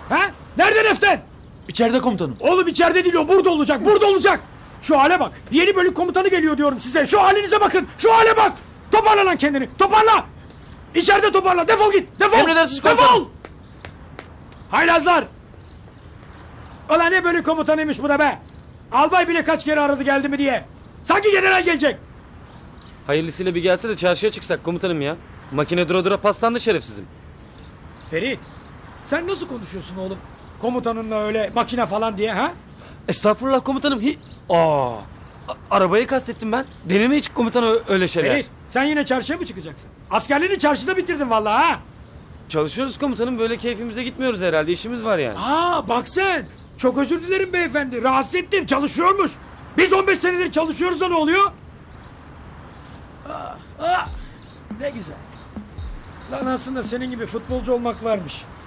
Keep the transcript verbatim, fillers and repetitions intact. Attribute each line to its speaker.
Speaker 1: Ha? Nerede Leften?
Speaker 2: İçeride komutanım.
Speaker 1: Oğlum içeride değil o, burada olacak, burada olacak. Şu hale bak. Yeni bölük komutanı geliyor diyorum size. Şu halinize bakın. Şu hale bak. Toparla lan kendini. Toparla. İçeride toparla. Defol git. Defol.
Speaker 2: Emredersiniz komutanım.
Speaker 1: Defol. Haylazlar. Ulan ne bölük komutanıymış bu da be. Albay bile kaç kere aradı geldi mi diye. Sanki general gelecek.
Speaker 3: Hayırlısıyla bir gelse de çarşıya çıksak komutanım ya. Makine dura dura paslandı şerefsizim.
Speaker 1: Ferit. Sen nasıl konuşuyorsun oğlum? Komutanınla öyle makine falan diye ha?
Speaker 3: Estağfurullah komutanım. Hi Aa, a- arabayı kastettim ben. Deneme hiç komutan ö- öyle şeyler.
Speaker 1: Ferit sen yine çarşıya mı çıkacaksın? Askerliğini çarşıda bitirdin vallahi ha?
Speaker 3: Çalışıyoruz komutanım, böyle keyfimize gitmiyoruz herhalde, işimiz var yani.
Speaker 1: Aa bak sen. Çok özür dilerim beyefendi. Rahatsız ettim. Çalışıyormuş. Biz on beş senedir çalışıyoruz da ne oluyor? Ah, ah. Ne güzel. Lan aslında senin gibi futbolcu olmak varmış.